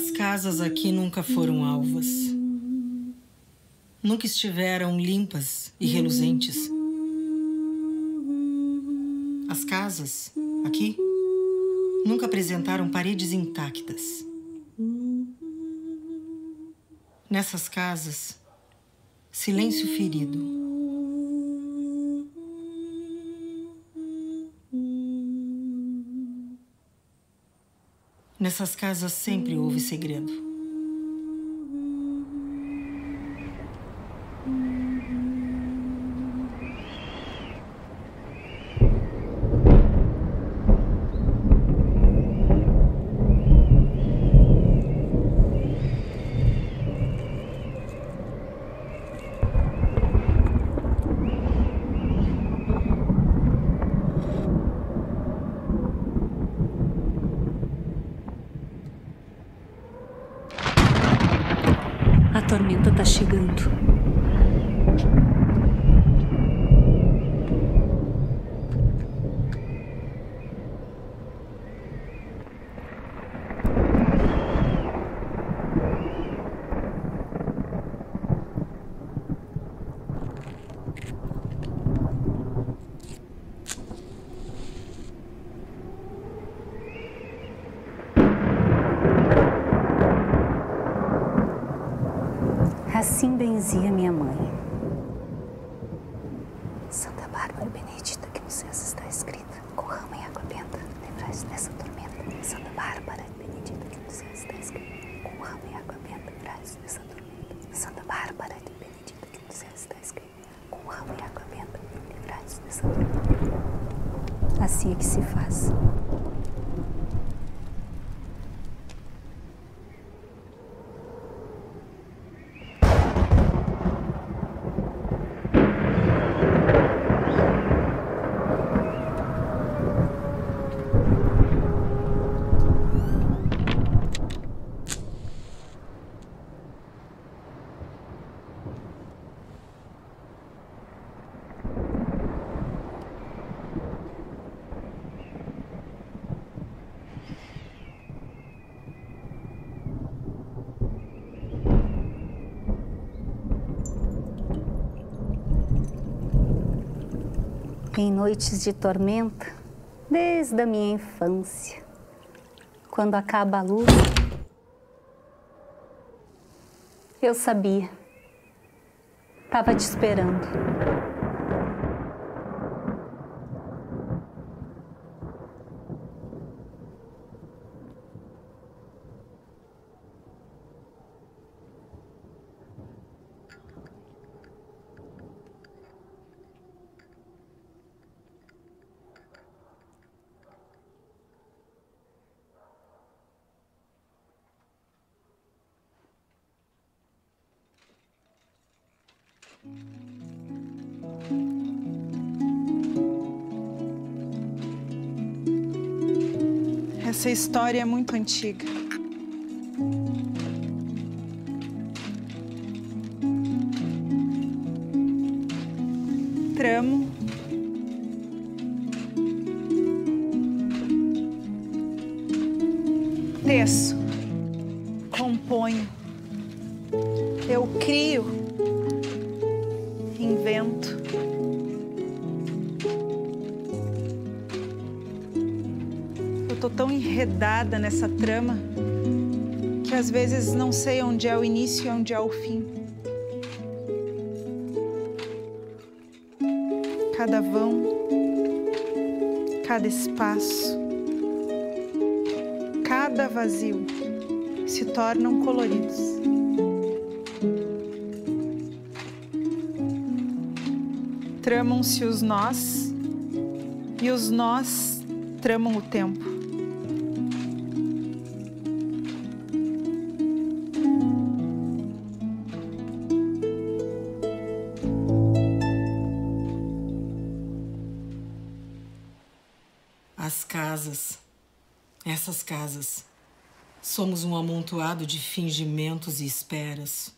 As casas aqui nunca foram alvas. Nunca estiveram limpas e reluzentes. As casas aqui nunca apresentaram paredes intactas. Nessas casas, silêncio ferido. Nessas casas sempre houve segredo. A tormenta tá chegando. Assim benzia minha mãe. Santa Bárbara Benedita, que nos céus está escrita, com ramo e água benta, livrai-nos dessa tormenta. Santa Bárbara Benedita, que nos céus está escrita, com ramo e água benta, livrai-nos dessa tormenta. Santa Bárbara Benedita, que nos céus está escrita, com ramo e água benta, livrai-nos dessa tormenta. Assim é que se faz. Em noites de tormenta, desde a minha infância, quando acaba a luz, eu sabia, estava te esperando. Essa história é muito antiga. Tramo. Teço. Componho. Eu crio. Invento. Eu tô tão enredada nessa trama que às vezes não sei onde é o início e onde é o fim. Cada vão, cada espaço, cada vazio se tornam coloridos. Tramam-se os nós e os nós tramam o tempo. As casas, essas casas, somos um amontoado de fingimentos e esperas.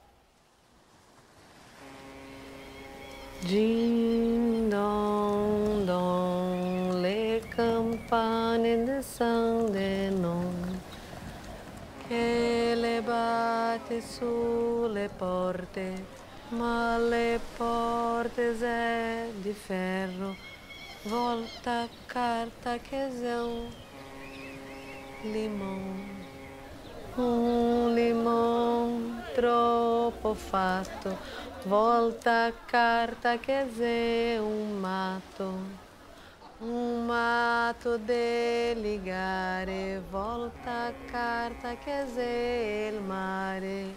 Ding dong dong, le campane de San de non. che le batte sulle porte, ma le porte é de ferro, volta a carta quezão, limão. Limão troppo fatto, volta a carta quer dizer mato de ligare, volta a carta quer dizer il mare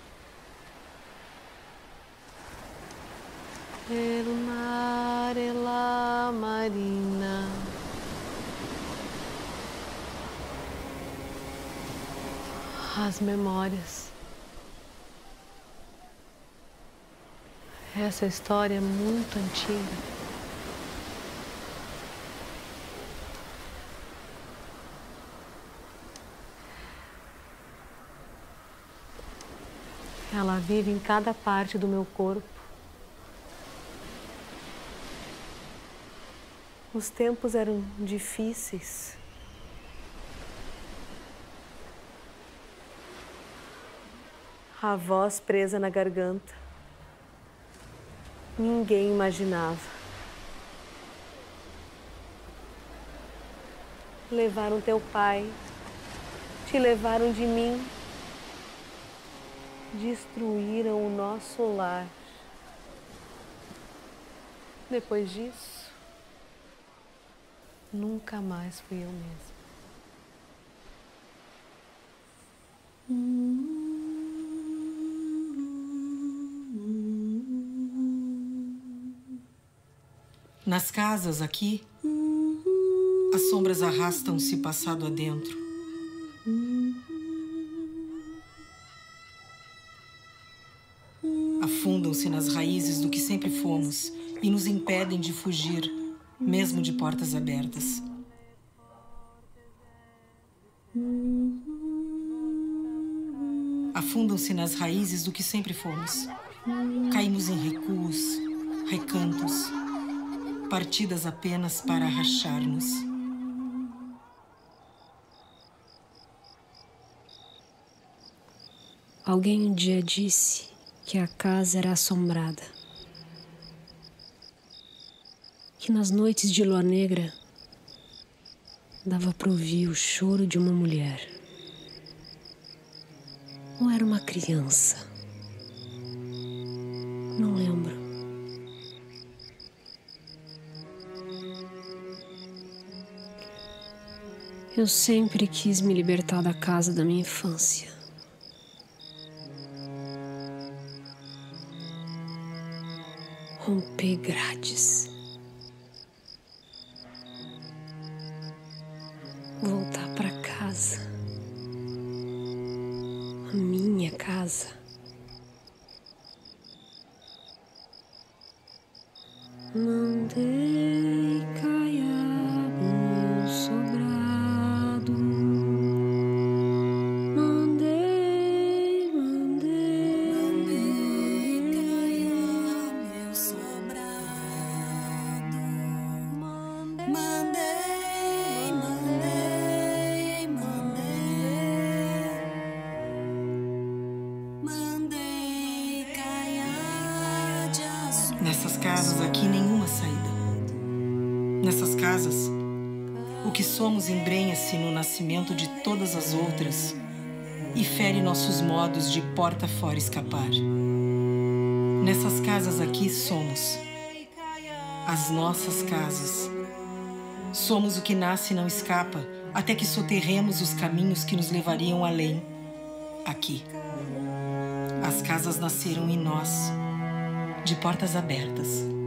la marina. As memórias. Essa história é muito antiga. Ela vive em cada parte do meu corpo. Os tempos eram difíceis. A voz presa na garganta. Ninguém imaginava. Levaram teu pai, te levaram de mim, destruíram o nosso lar. Depois disso, nunca mais fui eu mesma. Nas casas aqui, as sombras arrastam-se passado adentro. Afundam-se nas raízes do que sempre fomos e nos impedem de fugir, mesmo de portas abertas. Afundam-se nas raízes do que sempre fomos. Caímos em recuos, recantos, partidas apenas para rachar-nos. Alguém um dia disse que a casa era assombrada, que nas noites de lua negra dava para ouvir o choro de uma mulher. Ou era uma criança? Não lembro. Eu sempre quis me libertar da casa da minha infância. Romper grades. Voltar para casa. A minha casa. Mandei caiar meu sobrado. Mandei caiar meu sobrado. Mandei caiar de azul. Nessas casas aqui, nenhuma saída. Nessas casas, o que somos embrenha-se no nascimento de todas as outras e fere nossos modos de porta fora escapar. Nessas casas aqui somos as nossas casas. Somos o que nasce e não escapa, até que soterremos os caminhos que nos levariam além. Aqui. As casas nasceram em nós, de portas abertas.